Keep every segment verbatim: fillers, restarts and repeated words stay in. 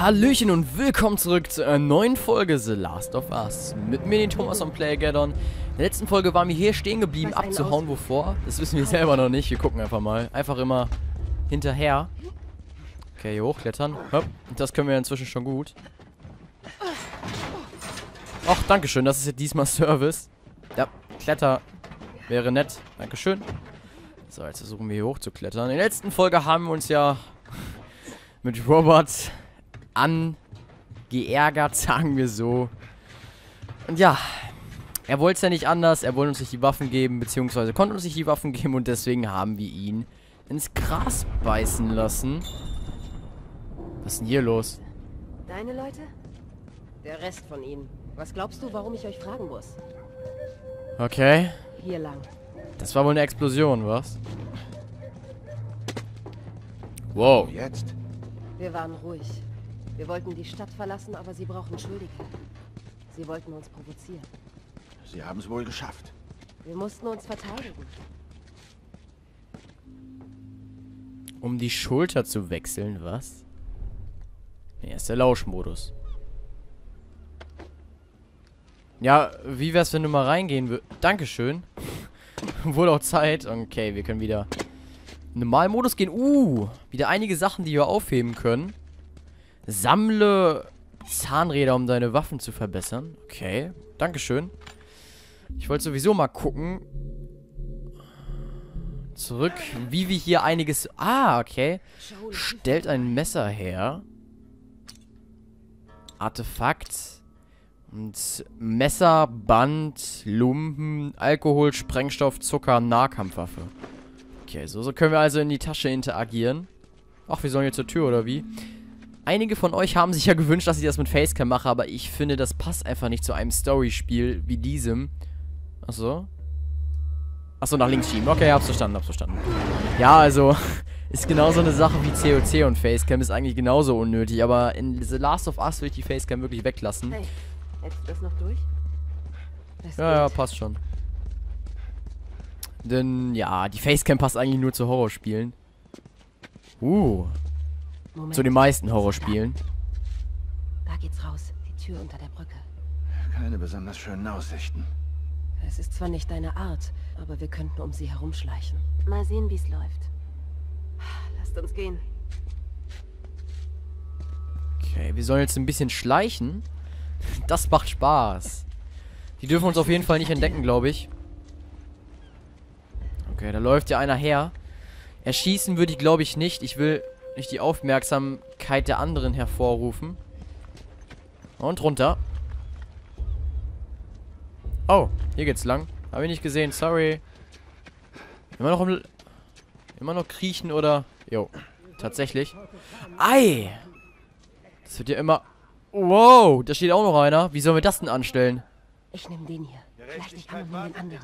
Hallöchen und willkommen zurück zu einer neuen Folge The Last of Us. Mit mir, den Thomas und PlayerGaddon. In der letzten Folge waren wir hier stehen geblieben, abzuhauen. Wovor? Das wissen wir selber noch nicht. Wir gucken einfach mal. Einfach immer hinterher. Okay, hier hochklettern. Hopp. Das können wir inzwischen schon gut. Ach, dankeschön. Das ist jetzt diesmal Service. Ja, Kletter wäre nett. Dankeschön. So, jetzt versuchen wir hier hoch zu klettern. In der letzten Folge haben wir uns ja mit Robert angeärgert, sagen wir so. Und ja, er wollte es ja nicht anders. Er wollte uns nicht die Waffen geben, beziehungsweise konnte uns nicht die Waffen geben. Und deswegen haben wir ihn ins Gras beißen lassen. Was ist denn hier los? Deine Leute? Der Rest von ihnen. Was glaubst du, warum ich euch fragen muss? Okay. Hier lang. Das war wohl eine Explosion, was? Wow. Jetzt? Wir waren ruhig. Wir wollten die Stadt verlassen, aber sie brauchen Schuldige. Sie wollten uns provozieren. Sie haben es wohl geschafft. Wir mussten uns verteidigen. Um die Schulter zu wechseln, was? Nee, ist der Lauschmodus. Ja, wie wär's, wenn du mal reingehen würdest? Dankeschön. Wurde auch Zeit. Okay, wir können wieder in Normalmodus gehen. Uh, wieder einige Sachen, die wir aufheben können. Sammle Zahnräder, um deine Waffen zu verbessern. Okay, dankeschön. Ich wollte sowieso mal gucken. Zurück, wie wir hier einiges... Ah, okay. Stellt ein Messer her. Artefakt. Und Messer, Band, Lumpen, Alkohol, Sprengstoff, Zucker, Nahkampfwaffe. Okay, so, so können wir also in die Tasche interagieren. Ach, wir sollen jetzt zur Tür, oder wie? Einige von euch haben sich ja gewünscht, dass ich das mit Facecam mache, aber ich finde, das passt einfach nicht zu einem Story-Spiel wie diesem. Achso. Achso, nach links schieben. Okay, hab's verstanden, hab's verstanden. Ja, also, ist genauso eine Sache wie C O C und Facecam, ist eigentlich genauso unnötig, aber in The Last of Us will ich die Facecam wirklich weglassen. Hey, hältst du das noch durch? Das Ja, ja, passt schon. Denn, ja, die Facecam passt eigentlich nur zu Horrorspielen. Uh. Moment. Zu den meisten Horrorspielen. Da geht's raus. Die Tür unter der Brücke. Keine besonders schönen Aussichten. Es ist zwar nicht deine Art, aber wir könnten um sie herumschleichen. Mal sehen, wie's läuft. Lasst uns gehen. Okay, wir sollen jetzt ein bisschen schleichen. Das macht Spaß. Die dürfen uns auf jeden Fall nicht entdecken, glaube ich. Okay, da läuft ja einer her. Erschießen würde ich, glaube ich, nicht. Ich will nicht die Aufmerksamkeit der anderen hervorrufen. Und runter. Oh, hier geht's lang. Habe ich nicht gesehen, sorry. Immer noch im... Immer noch kriechen oder... Jo, tatsächlich. Ei! Das wird ja immer... Wow, da steht auch noch einer. Wie sollen wir das denn anstellen? Ich nehme den hier. Vielleicht nicht einmal den anderen.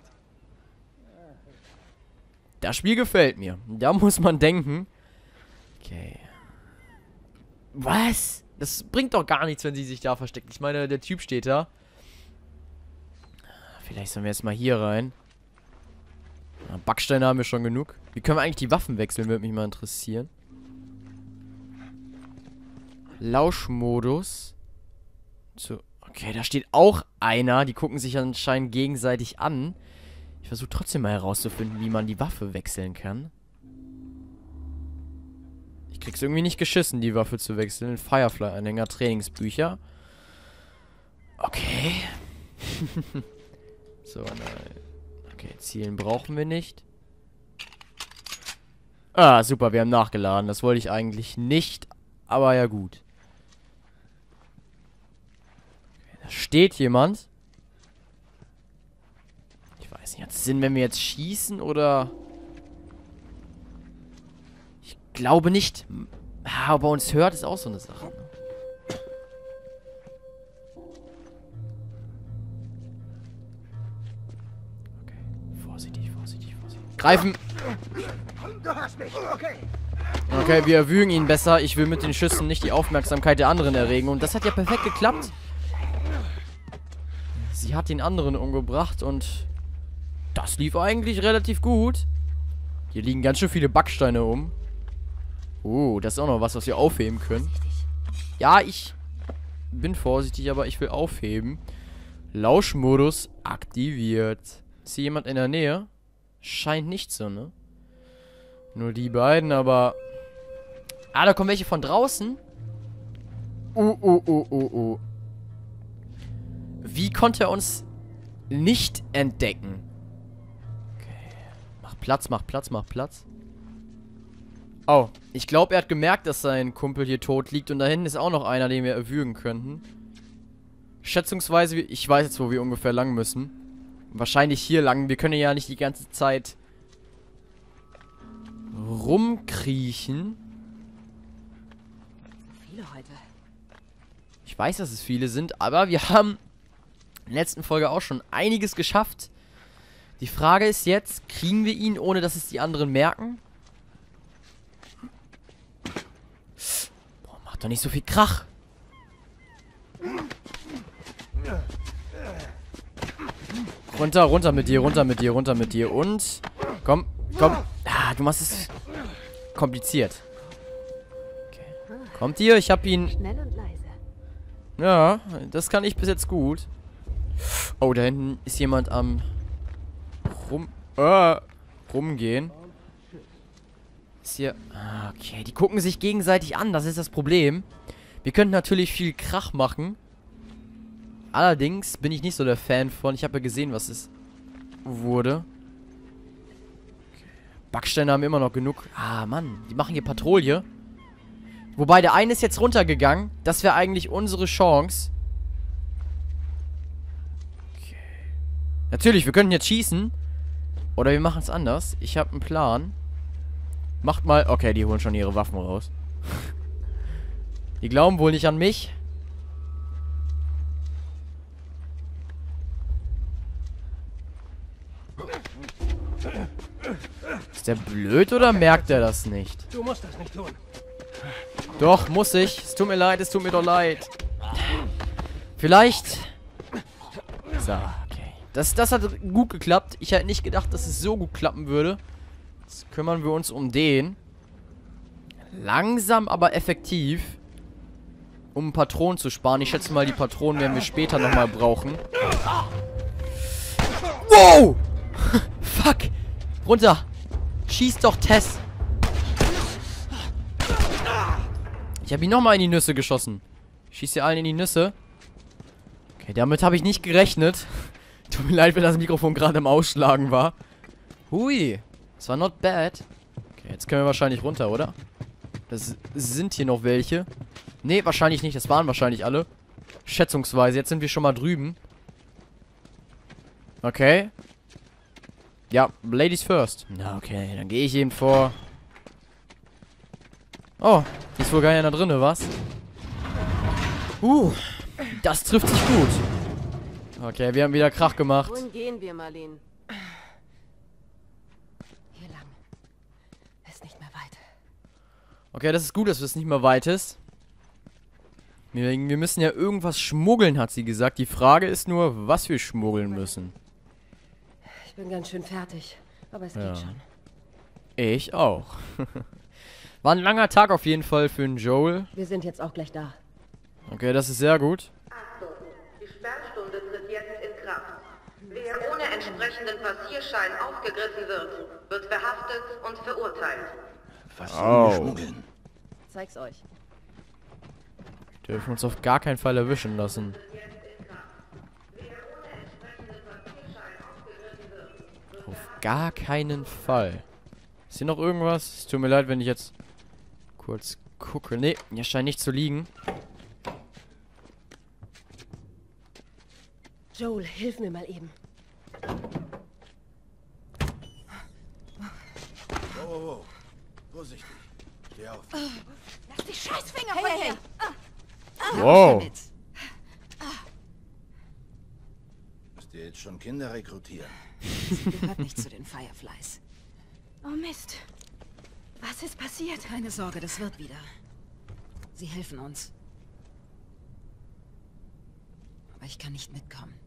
Das Spiel gefällt mir. Da muss man denken. Okay. Was? Das bringt doch gar nichts, wenn sie sich da versteckt. Ich meine, der Typ steht da. Vielleicht sollen wir jetzt mal hier rein. Na, Backsteine haben wir schon genug. Wie können wir eigentlich die Waffen wechseln, würde mich mal interessieren. Lauschmodus. So. Okay, da steht auch einer. Die gucken sich anscheinend gegenseitig an. Ich versuche trotzdem mal herauszufinden, wie man die Waffe wechseln kann. Ich krieg's irgendwie nicht geschissen, die Waffe zu wechseln. Firefly-Anhänger, Trainingsbücher. Okay. So, nein. Okay, Zielen brauchen wir nicht. Ah, super, wir haben nachgeladen. Das wollte ich eigentlich nicht, aber ja gut. Okay, da steht jemand. Ich weiß nicht, hat es Sinn, wenn wir jetzt schießen, oder... Ich glaube nicht. Aber uns hört, ist auch so eine Sache. Okay, vorsichtig, vorsichtig, vorsichtig. Greifen! Okay, wir erwürgen ihn besser. Ich will mit den Schüssen nicht die Aufmerksamkeit der anderen erregen. Und das hat ja perfekt geklappt. Sie hat den anderen umgebracht und... Das lief eigentlich relativ gut. Hier liegen ganz schön viele Backsteine um. Oh, das ist auch noch was, was wir aufheben können. Ja, ich bin vorsichtig, aber ich will aufheben. Lauschmodus aktiviert. Ist hier jemand in der Nähe? Scheint nicht so, ne? Nur die beiden, aber... Ah, da kommen welche von draußen. Oh, oh, oh, oh, oh. Wie konnte er uns nicht entdecken? Okay. Mach Platz, mach Platz, mach Platz. Oh, ich glaube, er hat gemerkt, dass sein Kumpel hier tot liegt. Und da hinten ist auch noch einer, den wir erwürgen könnten. Schätzungsweise, ich weiß jetzt, wo wir ungefähr lang müssen. Wahrscheinlich hier lang. Wir können ja nicht die ganze Zeit rumkriechen. Viele heute. Ich weiß, dass es viele sind, aber wir haben in der letzten Folge auch schon einiges geschafft. Die Frage ist jetzt, kriegen wir ihn, ohne dass es die anderen merken? Boah, macht doch nicht so viel Krach. Runter, runter mit dir, runter mit dir, runter mit dir. Und, komm, komm. Ah, du machst es kompliziert. Okay. Kommt ihr? Ich hab ihn... Schnell und leise. Ja, das kann ich bis jetzt gut. Oh, da hinten ist jemand am rum, äh, rumgehen. Ist hier... Ah, okay, die gucken sich gegenseitig an, das ist das Problem. Wir könnten natürlich viel Krach machen. Allerdings bin ich nicht so der Fan von... Ich habe ja gesehen, was es wurde. Okay. Backsteine haben immer noch genug. Ah, Mann, die machen hier Patrouille. Wobei, der eine ist jetzt runtergegangen. Das wäre eigentlich unsere Chance. Okay. Natürlich, wir könnten jetzt schießen. Oder wir machen es anders. Ich habe einen Plan. Macht mal... Okay, die holen schon ihre Waffen raus. Die glauben wohl nicht an mich. Ist der blöd oder merkt er das nicht? Du musst das nicht tun. Doch, muss ich. Es tut mir leid, es tut mir doch leid. Vielleicht... So, okay. Das, das hat gut geklappt. Ich hätte nicht gedacht, dass es so gut klappen würde. Jetzt kümmern wir uns um den. Langsam, aber effektiv. Um Patronen zu sparen. Ich schätze mal, die Patronen werden wir später nochmal brauchen. Wow! Fuck! Runter! Schieß doch, Tess! Ich habe ihn nochmal in die Nüsse geschossen. Schieß ihr allen in die Nüsse. Okay, damit habe ich nicht gerechnet. Tut mir leid, wenn das Mikrofon gerade im Ausschlagen war. Hui. Das war not bad. Okay, jetzt können wir wahrscheinlich runter, oder? Das sind hier noch welche. Nee, wahrscheinlich nicht. Das waren wahrscheinlich alle. Schätzungsweise. Jetzt sind wir schon mal drüben. Okay. Ja, Ladies first. Na, okay. Dann gehe ich eben vor. Oh, ist wohl gar keiner drinne, was? Uh, das trifft sich gut. Okay, wir haben wieder Krach gemacht. Wohin gehen wir, Marlene? Hier lang. Ist nicht mehr weit. Okay, das ist gut, dass es nicht mehr weit ist. Wir, wir müssen ja irgendwas schmuggeln, hat sie gesagt. Die Frage ist nur, was wir schmuggeln müssen. Ich bin ganz schön fertig, aber es Ja. geht schon. Ich auch. War ein langer Tag auf jeden Fall für den Joel. Wir sind jetzt auch gleich da. Okay, das ist sehr gut. Achtung, die Sperrstunde tritt jetzt in Kraft. Wer ohne entsprechenden Passierschein aufgegriffen wird, wird verhaftet und verurteilt. Was Oh. sollen wir schmuggeln? Zeig's euch. Wir dürfen uns auf gar keinen Fall erwischen lassen. Auf gar keinen Fall. Ist hier noch irgendwas? Es tut mir leid, wenn ich jetzt kurz gucke. Nee, hier scheint nicht zu liegen. Joel, hilf mir mal eben. Oh, oh, oh. Vorsichtig. Steh auf. Lass die Scheißfinger von hey, her! Hey. Wow. Müsst ihr jetzt schon Kinder rekrutieren? Sie gehört nicht zu den Fireflies. Oh Mist. Was ist passiert? Keine Sorge, das wird wieder. Sie helfen uns. Aber ich kann nicht mitkommen.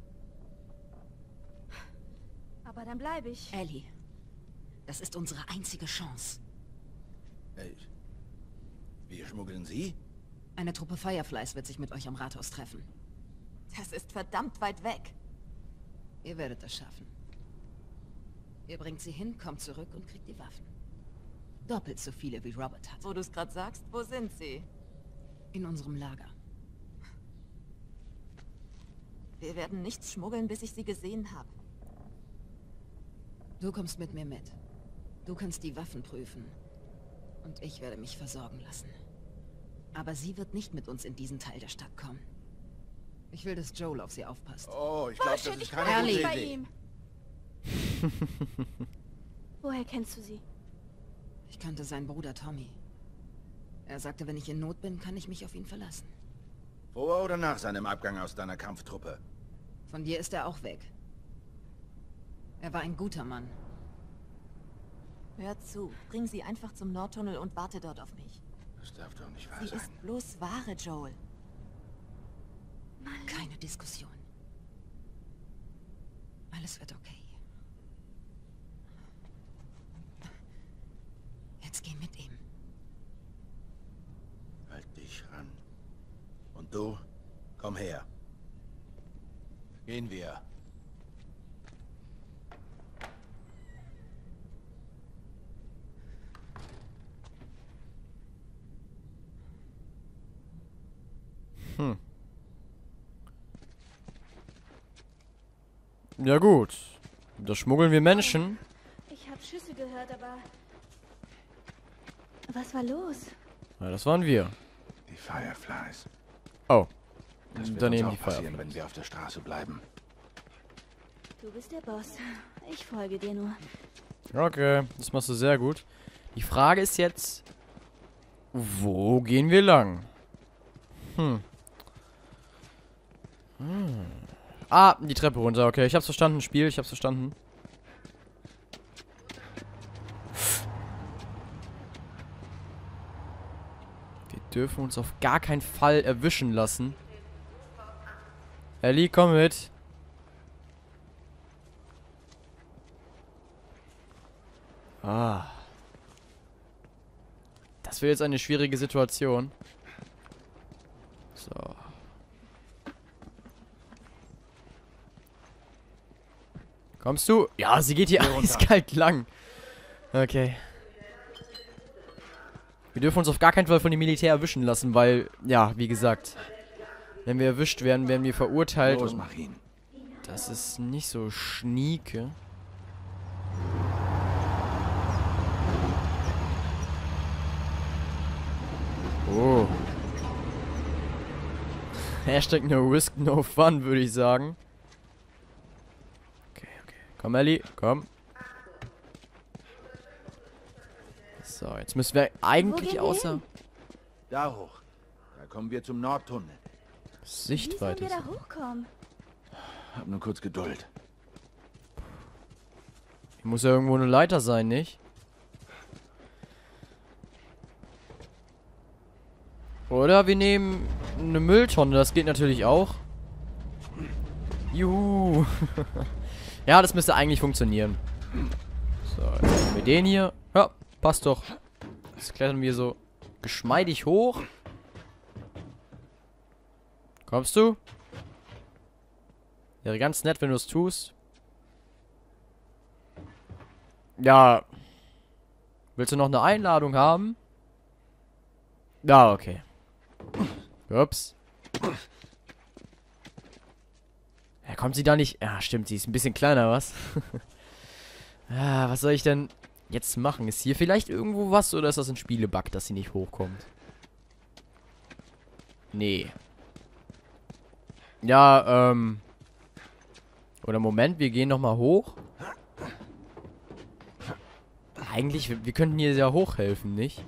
Aber dann bleibe ich. Ellie, das ist unsere einzige Chance. Hey. Wir schmuggeln sie? Eine Truppe Fireflies wird sich mit euch am Rathaus treffen. Das ist verdammt weit weg. Ihr werdet es schaffen. Ihr bringt sie hin, kommt zurück und kriegt die Waffen. Doppelt so viele wie Robert hat. Wo du es gerade sagst, wo sind sie? In unserem Lager. Wir werden nichts schmuggeln, bis ich sie gesehen habe. Du kommst mit mir mit. Du kannst die Waffen prüfen. Und ich werde mich versorgen lassen. Aber sie wird nicht mit uns in diesen Teil der Stadt kommen. Ich will, dass Joel auf sie aufpasst. Oh, ich glaube, das ist keine Ellie. gute bei Idee. ihm. Woher kennst du sie? Ich kannte seinen Bruder Tommy. Er sagte, wenn ich in Not bin, kann ich mich auf ihn verlassen. Vor oder nach seinem Abgang aus deiner Kampftruppe? Von dir ist er auch weg. Er war ein guter Mann. Hör zu, bring sie einfach zum Nordtunnel und warte dort auf mich. Das darf doch nicht wahr Sie sein. ist bloß wahre, Joel. Keine Diskussion. Alles wird okay. Jetzt geh mit ihm. Halt dich ran. Und du? Komm her. Gehen wir. Hm. Ja gut. Da schmuggeln wir Menschen. Ich habe Schüsse gehört, aber... Was war los? Ja, das waren wir. Die Fireflies. Oh. Das wird Daneben uns die auch passieren, Fireflies. wenn wir auf der Straße bleiben. Du bist der Boss. Ich folge dir nur. Okay, das machst du sehr gut. Die Frage ist jetzt, wo gehen wir lang? Hm. Hm. Ah, die Treppe runter. Okay, ich hab's verstanden, Spiel. Ich hab's verstanden. Wir dürfen uns auf gar keinen Fall erwischen lassen. Ellie, komm mit. Ah. Das wird jetzt eine schwierige Situation. So. Kommst du? Ja, sie geht hier eiskalt lang. Okay. Wir dürfen uns auf gar keinen Fall von dem Militär erwischen lassen, weil, ja, wie gesagt, wenn wir erwischt werden, werden wir verurteilt. Los, Und mach ihn. das ist nicht so schnieke. Oh. Hashtag no risk, no fun, würde ich sagen. Okay, okay. Komm, Ellie, komm. So, jetzt müssen wir eigentlich gehen wir außer hin? Da hoch. Da kommen wir zum Nordtunnel. Wie sollen Sichtweite. wir da hochkommen? Hab nur kurz Geduld. Hier muss ja irgendwo eine Leiter sein, nicht? Oder wir nehmen eine Mülltonne, das geht natürlich auch. Juhu. Ja, das müsste eigentlich funktionieren. So, jetzt nehmen wir den hier. Ja, passt doch. Jetzt klettern wir so geschmeidig hoch. Kommst du? Wäre ganz nett, wenn du es tust. Ja. Willst du noch eine Einladung haben? Ja, okay. Ups. Ja, kommt sie da nicht? Ja, stimmt, sie ist ein bisschen kleiner, was? Ah, was soll ich denn jetzt machen? Ist hier vielleicht irgendwo was oder ist das ein Spielebug, dass sie nicht hochkommt? Nee. Ja, ähm. Oder Moment, wir gehen nochmal hoch. Eigentlich, wir, wir könnten hier sehr hochhelfen, nicht?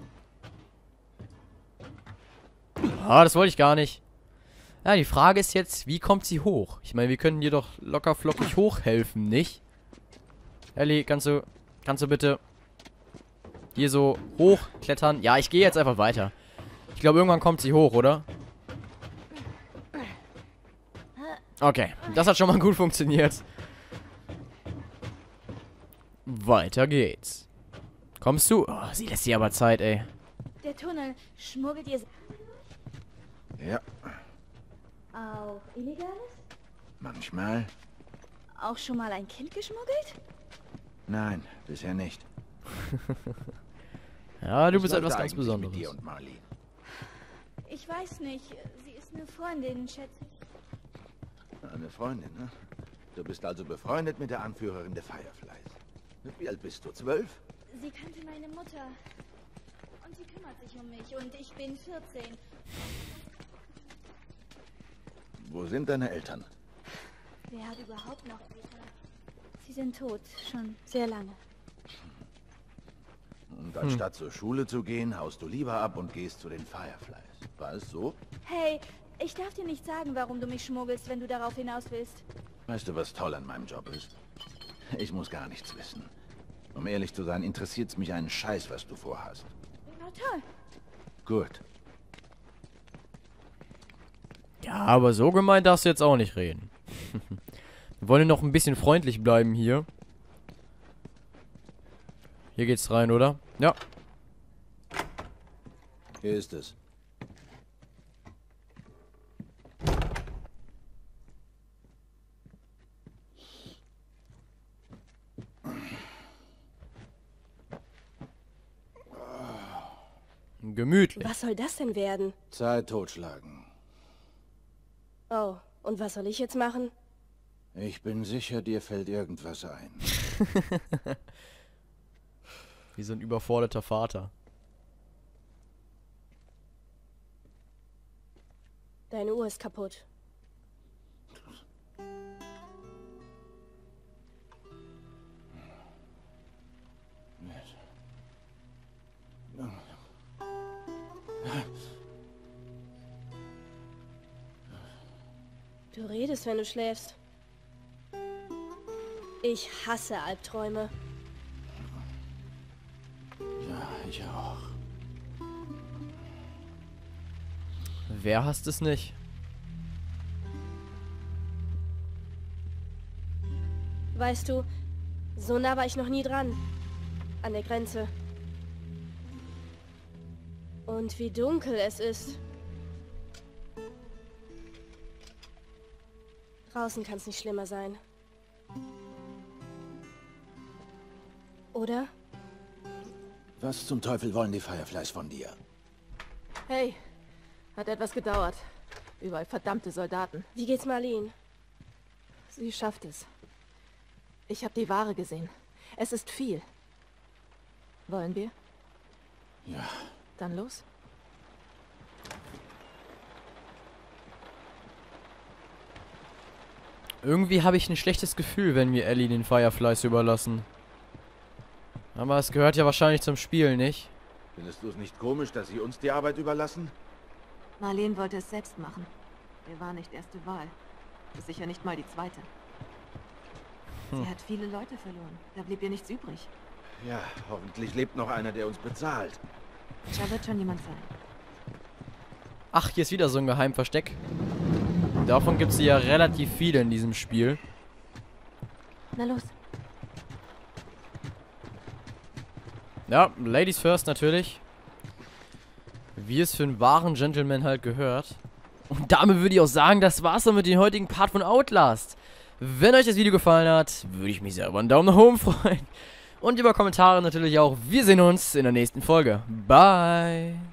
Ah, das wollte ich gar nicht. Ja, die Frage ist jetzt, wie kommt sie hoch? Ich meine, wir können hier doch locker flockig hochhelfen, nicht? Ellie, kannst du, kannst du bitte hier so hochklettern? Ja, ich gehe jetzt einfach weiter. Ich glaube, irgendwann kommt sie hoch, oder? Okay, das hat schon mal gut funktioniert. Weiter geht's. Kommst du? Oh, sie lässt sich aber Zeit, ey. Der Tunnel schmuggelt ihr... Ja, Auch Illegales? manchmal. Auch schon mal ein Kind geschmuggelt? Nein, bisher nicht. Ja, du Was bist läuft etwas da ganz eigentlich Besonderes. mit dir und Marlene? Ich weiß nicht. Sie ist eine Freundin, schätze ich. Eine Freundin, ne? Du bist also befreundet mit der Anführerin der Fireflies. Wie alt bist du? Zwölf? Sie kannte meine Mutter. Und sie kümmert sich um mich. Und ich bin vierzehn. Wo sind deine Eltern? Wer hat überhaupt noch Eltern? Sie sind tot. Schon sehr lange. Und anstatt zur Schule zu gehen, haust du lieber ab und gehst zu den Fireflies. War es so? Hey, ich darf dir nicht sagen, warum du mich schmuggelst, wenn du darauf hinaus willst. Weißt du, was toll an meinem Job ist? Ich muss gar nichts wissen. Um ehrlich zu sein, interessiert es mich einen Scheiß, was du vorhast. Na toll. Gut. Ja, aber so gemein darfst du jetzt auch nicht reden. Wir wollen noch ein bisschen freundlich bleiben hier. Hier geht's rein, oder? Ja. Hier ist es. Gemütlich. Was soll das denn werden? Zeit totschlagen. Oh, und was soll ich jetzt machen? Ich bin sicher, dir fällt irgendwas ein. Wie so ein überforderter Vater. Deine Uhr ist kaputt. Du redest, wenn du schläfst. Ich hasse Albträume. Ja, ich auch. Wer hasst es nicht? Weißt du, so nah war ich noch nie dran. An der Grenze. Und wie dunkel es ist. Draußen kann es nicht schlimmer sein. Oder? Was zum Teufel wollen die Fireflies von dir? Hey, hat etwas gedauert. Überall verdammte Soldaten. Wie geht's Marlene? Sie schafft es. Ich habe die Ware gesehen. Es ist viel. Wollen wir? Ja. Dann los. Irgendwie habe ich ein schlechtes Gefühl, wenn wir Ellie den Fireflies überlassen. Aber es gehört ja wahrscheinlich zum Spiel, nicht? Findest du es nicht komisch, dass sie uns die Arbeit überlassen? Marlene wollte es selbst machen. Wir waren nicht erste Wahl. Ist sicher nicht mal die zweite. Hm. Sie hat viele Leute verloren. Da blieb ihr nichts übrig. Ja, hoffentlich lebt noch einer, der uns bezahlt. Da wird schon jemand sein. Ach, hier ist wieder so ein Geheimversteck. Davon gibt es ja relativ viele in diesem Spiel. Na los. Ja, Ladies first natürlich. Wie es für einen wahren Gentleman halt gehört. Und damit würde ich auch sagen, das war's dann mit dem heutigen Part von Outlast. Wenn euch das Video gefallen hat, würde ich mich sehr über einen Daumen nach oben freuen. Und über Kommentare natürlich auch. Wir sehen uns in der nächsten Folge. Bye.